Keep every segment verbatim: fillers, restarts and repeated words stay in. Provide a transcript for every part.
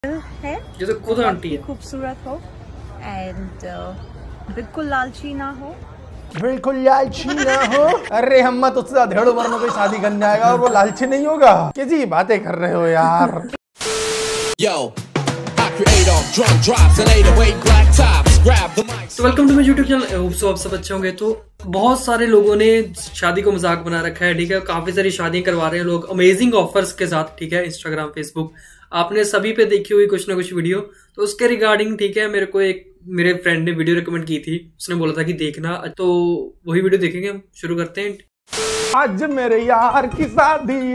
है ये तो खुद आंटी है, खूबसूरत हो एंड uh, बिल्कुल लालची ना हो, बिल्कुल लालची ना हो। अरे हम मत उससे डेढ़ उम्र में कोई शादी करने आएगा और वो लालची नहीं होगा। कैसी बातें कर रहे हो यार। तो welcome to my YouTube channel. Hope so आप सब अच्छे होंगे। तो बहुत सारे लोगों ने शादी को मजाक बना रखा है, ठीक है। काफी सारी शादियां करवा रहे हैं लोग अमेजिंग ऑफर्स के साथ, ठीक है। इंस्टाग्राम, फेसबुक, आपने सभी पे देखी हुई कुछ ना कुछ वीडियो। तो उसके रिगार्डिंग, ठीक है, मेरे को एक मेरे फ्रेंड ने वीडियो रिकमेंड की थी। उसने बोला था कि देखना, तो वही वीडियो देखेंगे हम। शुरू करते हैं। आज मेरे यार की शादी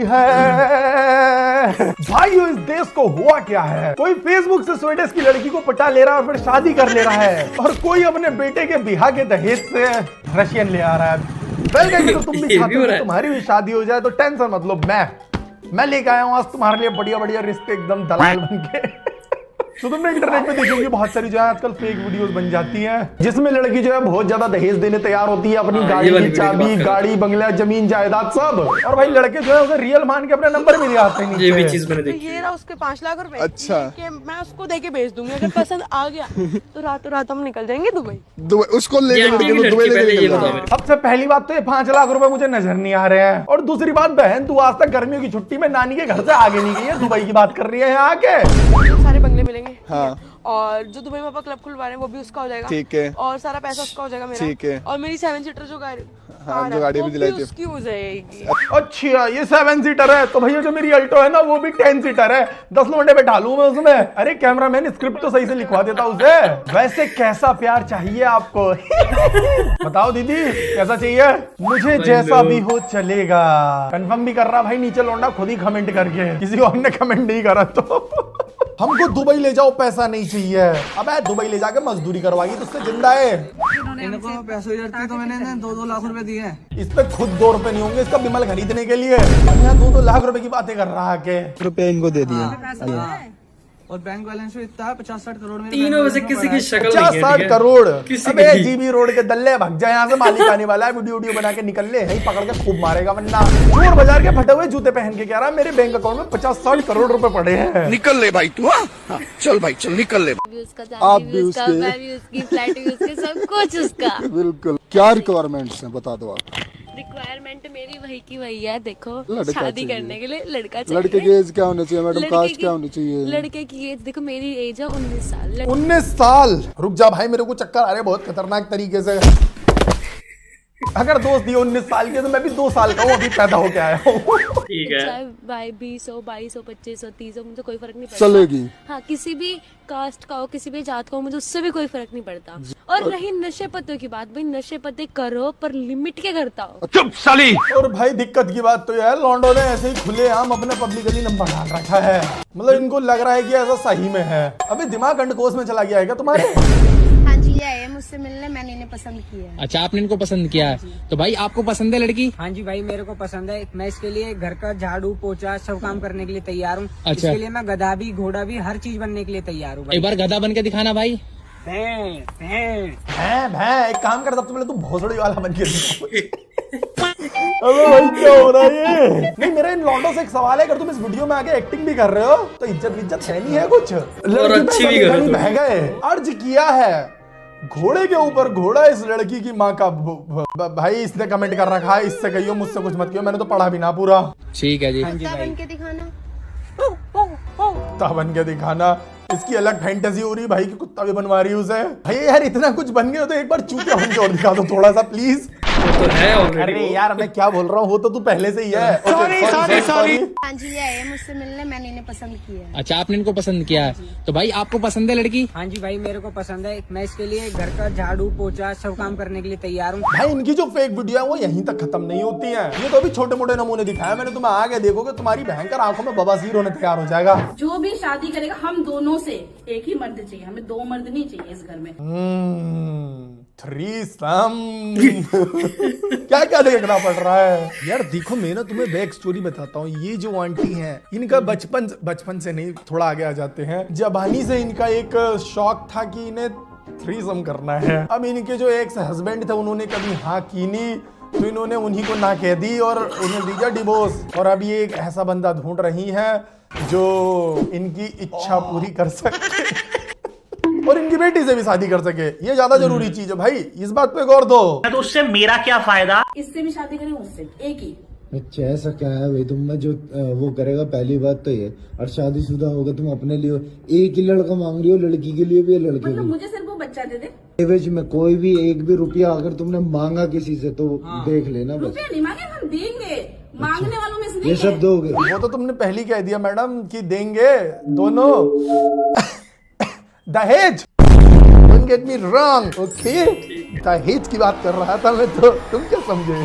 है। भाई इस देश को हुआ क्या है, कोई फेसबुक से स्वीडिश की लड़की को पटा ले रहा है और फिर शादी कर ले रहा है, और कोई अपने बेटे के बिहार के दहेज से रशियन ले आ रहा है। वेल तो तुम भी चाहते हो तुम्हारी भी शादी हो जाए, तो टेंशन मत लो, मैं मैं लेके आया हूँ आज तुम्हारे लिए बढ़िया बढ़िया रिश्ते, एकदम दलाल बन के। तो तुमने इंटरनेट पे देखोगे बहुत सारी जो है आजकल फेक वीडियोस बन जाती हैं, जिसमें लड़की जो है बहुत ज्यादा दहेज देने तैयार होती है, अपनी गाड़ी की चाबी, गाड़ी, बंगला, जमीन जायदाद सब, और भाई लड़के जो है उसे रियल मान के अपने नंबर भी दिखाते हैं। ये भी चीज मैंने देखी। ये रहा उसके पांच लाख रुपए। अच्छा, कि मैं उसको देके भेज दूंगी, अगर पसंद आ गया तो रातों रात हम निकल जाएंगे दुबई। दुबई उसको ले दुबई। सबसे पहली बात तो ये पांच लाख रुपए मुझे नजर नहीं आ रहे हैं, और दूसरी बात बहन तू आज तक गर्मियों की छुट्टी में नानी के घर से आगे नहीं गई है, दुबई की बात कर रही है यहाँ आके। सारे बंगले मिलेंगे, हाँ, और जो दुबई में पापा क्लब खुलवा रहे हैं वो भी उसका हो जाएगा, ठीक है, और सारा पैसा उसका हो जाएगा मेरा, ठीक है, और मेरी सेवन सीटर जो गाड़ी, हाँ, जो गाड़ी भी दिलाई थी उसकी हो जाएगी। अच्छा ये सेवन सीटर है, तो भैया जो मेरी अल्टो है ना वो भी टेन सीटर है, दस लोंडे बैठा लूं मैं उसमें। अरे कैमरामैन स्क्रिप्ट तो सही से लिखवा देता उसे। वैसे कैसा प्यार चाहिए आपको? बताओ दीदी कैसा चाहिए? मुझे जैसा भी हो चलेगा। कंफर्म भी कर रहा भाई नीचे लोंडा खुद ही कमेंट करके, किसी और ने कमेंट नहीं करा। तो हमको दुबई ले जाओ, पैसा नहीं चाहिए। अबे दुबई ले जाके मजदूरी करवाएगी तुझसे जिंदा है। इनको पैसे तो मैंने दो दो लाख रुपए दिए हैं। इस पे खुद दो रुपए नहीं होंगे इसका विमल खरीदने के लिए, यहाँ दो दो लाख रुपए की बातें कर रहा है के रुपए इनको दे दिए, और बैंक बैलेंस इतना है पचास साठ करोड़ में। तीनों में से किसी की शक्ल पचास साठ करोड़। अबे जीबी रोड के दल्ले भग जाए यहाँ से, मालिक आने वाला है, वीडियो वीडियो बना के निकल ले, यही पकड़ के खूब मारेगा वरना। चोर बाजार के फटे हुए जूते पहन के कह रहा मेरे बैंक अकाउंट में पचास साठ करोड़ रुपए पड़े हैं। निकल ले भाई तू, हाँ चल भाई चल निकल ले। आप भी उसका, मैं भी उसकी, फ्लैट भी उसके, सब कुछ उसका। बिल्कुल। क्या रिक्वायरमेंट्स हैं बता दो आप। रिक्वायरमेंट मेरी वही की वही है, देखो शादी करने के लिए लड़का चाहिए। लड़के की एज क्या होनी चाहिए मैडम, कास्ट क्या होनी चाहिए? लड़के की एज देखो, मेरी एज है उन्नीस साल। उन्नीस साल? रुक जा भाई मेरे को चक्कर आ रहे बहुत खतरनाक तरीके से। अगर दोस्त दिए उन्नीस साल के तो मैं भी दो साल का हूँ, अभी पैदा होके आया हूँ। ठीक है, चाहे भाई बीस हो, बाईस हो, पच्चीस हो, तीस हो, मुझे कोई फर्क नहीं पड़ता। चलेगी। हाँ, किसी भी कास्ट का हो, किसी भी जात का हो, मुझे उससे भी कोई फर्क नहीं पड़ता। और रही नशे पत्तों की बात, भाई नशे पत्ते करो पर लिमिट के करता हो। चुप साली। और भाई दिक्कत की बात तो यह है लॉन्डो ने ऐसे ही खुलेआम अपने पब्लिकली नंबर डाल रखा है, मतलब इनको लग रहा है कि ऐसा सही में है। अबे दिमाग अंडकोश में चला गया है क्या तुम्हारे? हाँ जी ये आए मुझसे मिलने, मैंने इन्हें पसंद किया है। अच्छा आपने इनको पसंद किया है, तो भाई आपको पसंद है लड़की? हाँ जी भाई मेरे को पसंद है, मैं इसके लिए घर का झाड़ू पोछा सब काम करने के लिए तैयार हूँ। अच्छा। इसके लिए मैं गधा भी घोड़ा भी हर चीज बनने के लिए तैयार हूँ। एक बार गधा बन के दिखाना भाई। भैं, भैं। भैं, भैं, एक काम कर सबसे पहले तू भोसड़ी वाला बन के अबे भाई क्या हो रहा है ये? नहीं मेरा इन लॉन्डो से एक सवाल है, अगर तुम इस वीडियो में आके एक्टिंग भी कर रहे हो तो इज्जत इज्जत है नहीं है कुछ? और अच्छी भी करो तुम। बह गए। अर्ज किया है घोड़े के ऊपर घोड़ा इस लड़की की माँ का। भाई इसने कमेंट कर रखा है, इससे कहियो मुझसे कुछ मत कहियो, मैंने तो पढ़ा भी ना पूरा। ठीक है जी। कुत्ता बन के दिखाना, कुत्ता बन के दिखाना, इसकी अलग फैंटेसी हो रही है भाई कि कुत्ता भी बनवा रही है उसे। भाई यार इतना कुछ बन गए तो एक बार चूतिया बन के और दिखा दो थोड़ा सा प्लीज। तो है ऑलरेडी। अरे यार मैं क्या बोल रहा हूँ, वो तो तू पहले से ही है। Sorry sorry sorry. हाँ जी ये आए मुझसे मिलने, मैंने इन्हें पसंद किया है। अच्छा आपने इनको पसंद किया है, तो भाई आपको पसंद है लड़की? हाँ जी भाई मेरे को पसंद है, मैं इसके लिए घर का झाड़ू पोछा सब काम करने के लिए तैयार हूँ। भाई इनकी जो फेक वीडियो है वो यहीं तक खत्म नहीं होती है, ये तो अभी छोटे मोटे नमूने दिखाया मैंने, तुम्हें आगे देखोगे तुम्हारी भयंकर आंखों में बवासीर होने तैयार हो जाएगा। जो भी शादी करेगा हम दोनों से एक ही मर्द चाहिए, हमें दो मर्द नहीं चाहिए इस घर में। थ्री सम क्या क्या देखना पड़ रहा है यार। देखो मैं ना तुम्हें बैक स्टोरी बताता हूँ। ये जो आंटी हैं इनका बचपन बचपन से नहीं थोड़ा आगे आ जाते हैं, जवानी से इनका एक शौक था कि इन्हें थ्रीसम करना है। अब इनके जो एक्स हस्बैंड थे उन्होंने कभी हाँ की नहीं, तो इन्होंने उन्हीं को ना कह दी और उन्हें दिया डिवोर्स, और अब ये एक ऐसा बंदा ढूंढ रही है जो इनकी इच्छा पूरी कर सके और इनकी बेटी से भी शादी कर सके, ये ज्यादा जरूरी चीज है भाई, इस बात पे गौर दो। तो उससे मेरा क्या फायदा? इससे भी शादी करें, उससे एक ही। अच्छा ऐसा क्या है भाई, तुम में जो वो करेगा, पहली बात तो ये, और शादीशुदा होगा तुम अपने लिए एक ही लड़का मांग रही हो, लड़की के लिए भी है लड़के मतलब भी। मुझे सिर्फ वो बच्चा दे दे। एवरेज में कोई भी एक भी रुपया अगर तुमने मांगा किसी से तो हाँ। देख लेना बस। रुपया नहीं मांगे, हम देंगे। अच्छा। मांगने वालों में से नहीं ये सब दोगे। वो तो तुमने पहले कह दिया मैडम कि देंगे दोनों। दहेज, don't get me wrong, okay, दहेज की बात कर रहा था मैं, तो तुम क्या समझे?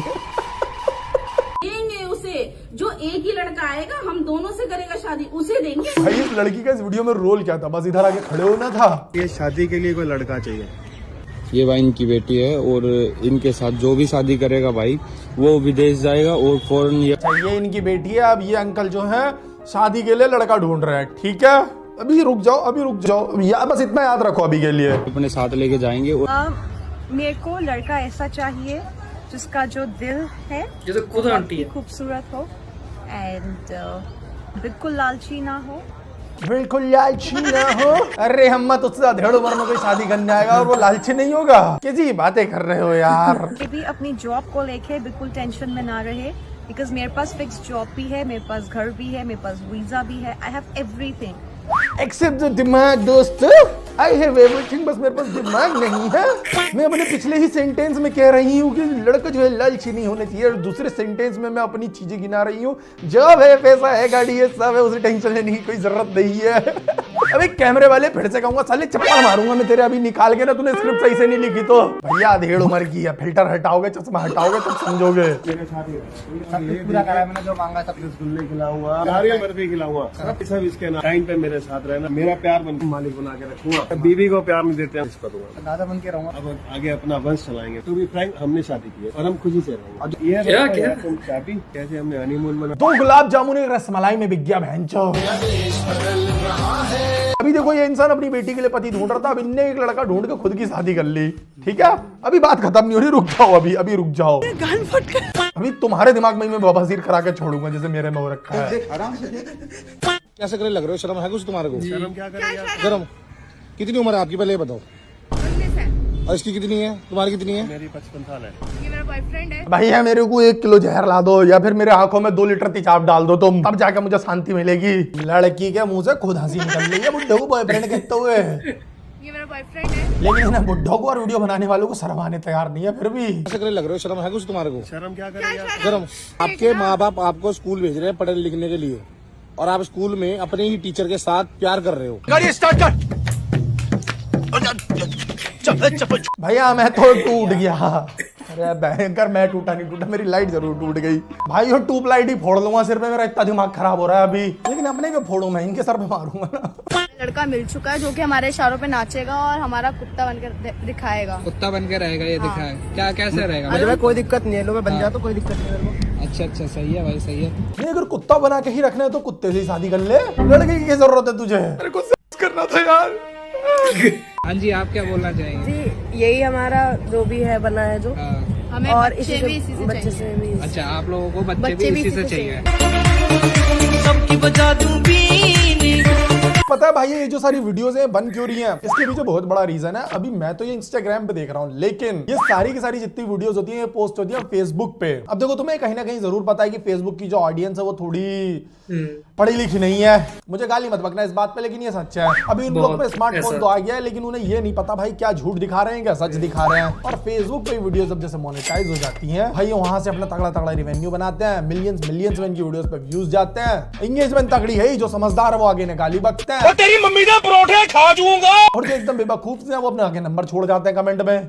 देंगे उसे, जो एक ही लड़का आएगा हम दोनों से करेगा शादी, उसे देंगे। भाई इस लड़की का इस वीडियो में रोल क्या था? बस इधर आके खड़े होना था। ये शादी के लिए कोई लड़का चाहिए। ये भाई इनकी बेटी है और इनके साथ जो भी शादी करेगा भाई वो विदेश जाएगा और फौरन ये ये इनकी बेटी है। अब ये अंकल जो है शादी के लिए लड़का ढूंढ रहे हैं, ठीक है? अभी रुक जाओ, अभी रुक जाओ, या बस इतना याद रखो अभी के लिए। अपने साथ लेके जाएंगे और मेरे को लड़का ऐसा चाहिए जिसका जो दिल है जो तो खुद आंटी है, खूबसूरत हो एंड बिल्कुल लालची ना हो। बिल्कुल लालची ना हो? अरे हम तुझसे अधेड़ उम्र में कोई शादी करने आएगा और वो लालची नहीं होगा? कैसी बातें कर रहे हो यार? ये भी अपनी जॉब को लेके बिल्कुल टेंशन में ना रहे, बिकॉज मेरे पास फिक्स जॉब भी है, मेरे पास घर भी है, मेरे पास वीजा भी है, I have everything except the दिमाग दोस्त, आई हैव एवरीथिंग, बस मेरे पास दिमाग नहीं है। मैं अपने पिछले ही सेंटेंस में कह रही हूँ कि लड़का जो है लालची नहीं होना चाहिए, और दूसरे सेंटेंस में मैं अपनी चीजें गिना रही हूँ, जॉब है, पैसा है, गाड़ी है, सब है, उसे टेंशन लेने की कोई जरूरत नहीं है। अबे कैमरे वाले फिर से कहूंगा, साले चप्पल मारूंगा मैं तेरे अभी निकाल के ना, तूने स्क्रिप्ट सही से नहीं लिखी तो। भैया अधेड़ उम्र की है, फिल्टर हटाओगे, चश्मा हटाओगे तब समझोगे। पूरा करा मैंने, जो मांगा सब रसगुल्ले खिलाऊंगा, नारियल बर्फी खिलाऊंगा, सब इसके टाइम पे मेरे साथ रहना, मेरा प्यार बन मालिक बना के रखूंगा। बीवी को प्यार नहीं देते हैं, इसको दूंगा, दादा बन के रहूंगा। अब आगे अपना वंश चलाएंगे। तो भी फ्रैंक हमने शादी की है और हम खुशी से रहेंगे। ये क्या क्या तुम चाहती कैसे हमने हनीमून मना, दो गुलाब जामुन एक रसमलाई में बिक गया भैंचो। अभी देखो ये इंसान अपनी बेटी के लिए पति ढूंढ रहा था, अब इनने एक लड़का ढूंढ के खुद की शादी कर ली, ठीक है? अभी बात खत्म नहीं हो रही, रुक जाओ, अभी अभी रुक जाओ। अभी तुम्हारे दिमाग में मैं बवासीर करा के छोड़ूंगा जैसे मेरे में हो रखा है। कैसे करे लग रहे हो? शर्म है कुछ तुम्हारे को? शर्म क्या करे यार? शर्म कितनी उम्र है आपकी पहले ये बताओ? और इसकी कितनी है? तुम्हारी कितनी है? मेरी पचपन साल है। ये मेरा बॉयफ्रेंड है। भैया मेरे को एक किलो जहर ला दो या फिर मेरे आंखों में दो लीटर तेजाब डाल दो तुम, तब जाकर मुझे शांति मिलेगी। लड़की के मुंह से खुद हंसी निकल रही है, बुड्ढे को बॉयफ्रेंड कहते हुए। ये मेरा बॉयफ्रेंड है। लेकिन ना बुड्ढों को और वीडियो बनाने वालों को शर्म आने तैयार नहीं है। फिर भी कैसे करे लग रहे हो? शर्म है कुछ तुम्हारे को? शर्म क्या करे यार? शर्म, आपके माँ बाप आपको स्कूल भेज रहे हैं पढ़ने लिखने के लिए और आप स्कूल में अपने ही टीचर के साथ प्यार कर रहे हो। गाड़ी स्टार्ट कर भैया, मैं तो टूट गया। अरे भयंकर, मैं टूटा नहीं टूटा, मेरी लाइट जरूर टूट गई भाई। और ट्यूब लाइट ही फोड़ लूंगा सिर पे, मेरा इतना दिमाग खराब हो रहा है अभी। लेकिन अपने पे फोड़ू, मैं इनके सर पे मारूंगा ना। लड़का मिल चुका है जो कि हमारे इशारों पे नाचेगा और हमारा कुत्ता बनकर दिखाएगा। कुत्ता बनकर रहेगा ये? हाँ। दिखाए क्या, कैसे रहेगा? मुझे कोई दिक्कत नहीं है, लो मैं बन जा तो कोई दिक्कत नहीं है। अच्छा अच्छा, सही है भाई, सही है। नहीं अगर कुत्ता बना के ही रखना है तो कुत्ते से ही शादी कर ले, लड़के की क्या जरूरत है तुझे? मेरे को करना था यार। हाँ जी, आप क्या बोलना चाहेंगे? जी यही हमारा जो भी है बना है जो हमें और बच्चे भी इसी से बच्चे से भी। अच्छा, आप लोगों को बच्चे, बच्चे भी इसी से चाहिए। सबकी बजा दूं बीनी। पता है भाई ये जो सारी वीडियोस हैं बन क्यों रही हैं? इसके पीछे बहुत बड़ा रीजन है। अभी मैं तो ये इंस्टाग्राम पे देख रहा हूँ, लेकिन ये सारी की सारी जितनी वीडियोस होती हैं ये पोस्ट होती है फेसबुक पे। अब देखो तुम्हें कहीं ना कहीं जरूर पता है कि फेसबुक की जो ऑडियंस है वो थोड़ी पढ़ी लिखी नहीं है। मुझे गाली मत बकना इस बात पे, लेकिन ये सच है। अभी उन लोग पे स्मार्टफोन तो आ गया है, लेकिन उन्हें ये नहीं पता भाई क्या झूठ दिखा रहे हैं क्या सच दिखा रहे हैं। और फेसबुक पे वीडियोस जब जैसे मोनेटाइज हो जाती हैं भाई, वहां से अपना तगड़ा तगड़ा रेवेन्यू बनाते हैं, मिलियंस मिलियंस में इनकी वीडियोस पे व्यूज जाते हैं। एंगेजमेंट तगड़ी है, जो समझदार है वो आगे ने गाली बकते हैं, तेरी मम्मी ने परोठे खा जाऊंगा। और जो एकदम बेवकूफ से वो अपने आगे नंबर छोड़ जाते हैं कमेंट में।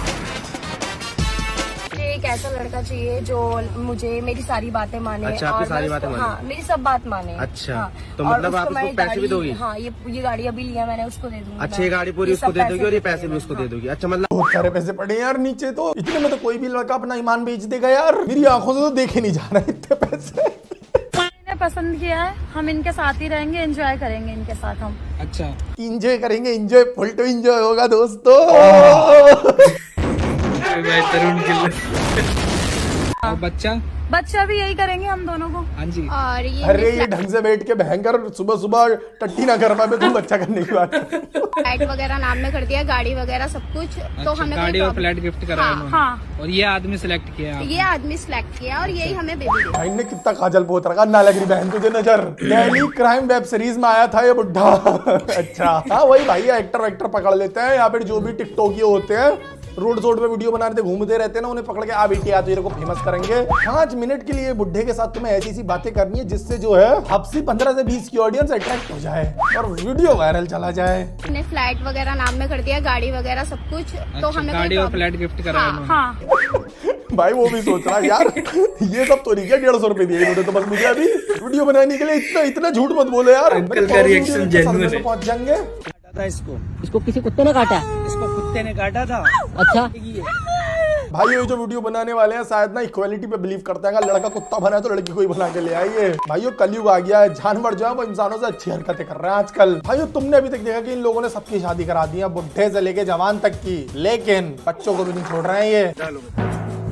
एक ऐसा लड़का चाहिए जो मुझे मेरी सारी बातें माने। अच्छा, आपकी सारी बातें माने? हाँ, मेरी सब बात माने। अच्छा, हाँ, तो मतलब आप उसको पैसे भी दोगी? हाँ, ये ये गाड़ी अभी लिया मैंने, उसको दे दूंगी। अच्छा, ये गाड़ी पूरी उसको दे दोगी और ये पैसे भी उसको दे दोगी? अच्छा, मतलब बहुत सारे पैसे पड़े यार नीचे, तो इतने में तो कोई भी लड़का अपना ईमान बेच देगा यार। मेरी आंखों से तो देखे नहीं जा रहा है इतने पैसे। पसंद किया है, हम इनके साथ ही रहेंगे, एंजॉय करेंगे इनके साथ हम। अच्छा, एंजॉय करेंगे, एंजॉय फुल टू एंजॉय होगा दोस्तों। और बच्चा बच्चा भी यही करेंगे हम दोनों को। हाँ जी। और ये अरे ये ढंग से बैठ के भयंकर सुबह सुबह टट्टी ना कर पाए तुम बच्चा करने की बात। फ्लैट वगैरह नाम में कर दिया, गाड़ी वगैरह सब कुछ। अच्छा, तो हमें गाड़ी और फ्लैट गिफ्ट कराया हाँ, उन्होंने। हाँ। और ये आदमी सिलेक्ट किया, ये आदमी सिलेक्ट किया और यही हमें बेबी दिया। भाई ने कितना काजल पोत रखा, ना लग रही बहन तुझे नजर। डेली क्राइम वेब सीरीज में आया था ये बुढ़ा। अच्छा हाँ वही भाई, एक्टर वेक्टर पकड़ लेते हैं यहाँ पे, जो भी टिकटॉक होते हैं रोड रोड पे वीडियो बना रहे घूमते रहते हैं ना, उन्हें पकड़ के आ बेटी आ तेरे को फेमस करेंगे। पांच मिनट के लिए बुढ़े के साथ तुम्हें ऐसी सी बातें करनी है जिससे जो है हफ्सी पंद्रह से बीस की ऑडियंस अट्रैक्ट हो जाए और वीडियो वायरल चला जाए। हमने फ्लैट वगैरह नाम में कर दिया, गाड़ी वगैरह सब कुछ। अच्छा, तो हमें गाड़ी और फ्लैट गिफ्ट कराया हाँ, हाँ। भाई वो भी सोच रहा यार ये सब तो नहीं किया, डेढ़ सौ रुपए दिए इन्होंने तो बस मुझे अभी वीडियो बनाने के लिए। इतना इतना झूठ मत बोले यार, अंकल का रिएक्शन जेन्युइन है। पहुंच जाएंगे। था इसको इसको किसी कुत्ते ने काटा? इसको कुत्ते ने काटा था। अच्छा भाई ये जो वीडियो बनाने वाले हैं शायद ना इक्वालिटी पे बिलीव करते हैं, अगर लड़का कुत्ता बना है तो लड़की को ही बना के ले आइए। भाइयों कलयुग आ गया है, जानवर जो है वो इंसानों से अच्छी हरकतें कर रहे हैं आजकल। भाइयों तुमने अभी तक देखा कि इन लोगों ने सबकी शादी करा दी है, बुढ़े से लेके जवान तक की, लेकिन बच्चों को भी नहीं छोड़ रहे हैं ये।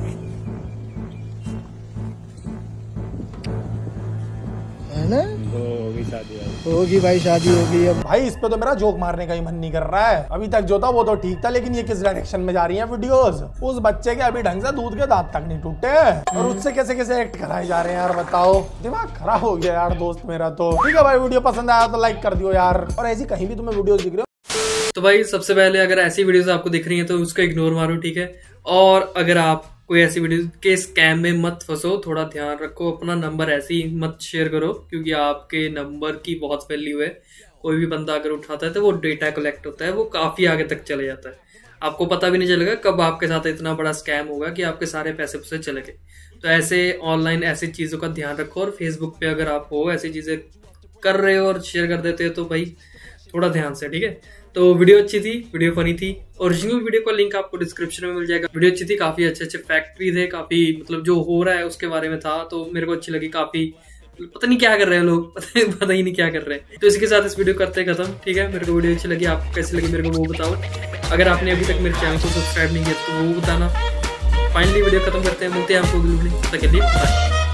होगी शादी, होगी भाई शादी होगी। अब भाई इस पे तो मेरा जोक मारने का ही मन नहीं कर रहा है। अभी तक जो था वो तो ठीक था, लेकिन ये किस डायरेक्शन में जा रही है वीडियोस। उस बच्चे के अभी ढंग से दूध के दांत तक नहीं टूटे और उससे कैसे कैसे एक्ट कराए जा रहे हैं यार, बताओ। दिमाग खराब हो गया यार दोस्त मेरा तो। ठीक है भाई, वीडियो पसंद आया तो लाइक कर दियो यार, और ऐसी कहीं भी तुम्हें वीडियोस दिख रही हो तो भाई सबसे पहले अगर ऐसी वीडियोस आपको दिख रही हैं तो उसको इग्नोर मारो, ठीक है। और अगर आप कोई ऐसी वीडियो के स्कैम में मत फंसो, थोड़ा ध्यान रखो, अपना नंबर ऐसे ही मत शेयर करो क्योंकि आपके नंबर की बहुत वैल्यू है। कोई भी बंदा अगर उठाता है तो वो डेटा कलेक्ट होता है, वो काफी आगे तक चले जाता है, आपको पता भी नहीं चलेगा कब आपके साथ इतना बड़ा स्कैम होगा कि आपके सारे पैसे उससे चले गए। तो ऐसे ऑनलाइन ऐसी चीजों का ध्यान रखो, और फेसबुक पे अगर आप हो ऐसी चीजें कर रहे हो और शेयर कर देते हो तो भाई थोड़ा ध्यान से, ठीक है। तो वीडियो अच्छी थी, वीडियो फनी थी, ओरिजिनल वीडियो का लिंक आपको डिस्क्रिप्शन में मिल जाएगा। वीडियो अच्छी थी, काफी अच्छे अच्छे फैक्ट भी थे, काफी मतलब जो हो रहा है उसके बारे में था, तो मेरे को अच्छी लगी काफी। पता नहीं क्या कर रहे हैं लोग, पता ही नहीं क्या कर रहे हैं। तो इसी के साथ इस वीडियो करते हैं खत्म, ठीक है। मेरे को वीडियो अच्छी लगी, आपको कैसी लगी मेरे को वो बताओ। अगर आपने अभी तक मेरे चैनल को सब्सक्राइब नहीं किया तो वो बताना। फाइनली वीडियो खत्म करते हैं, मिलते हैं आपको अगली वीडियो, तब तक के लिए बाय।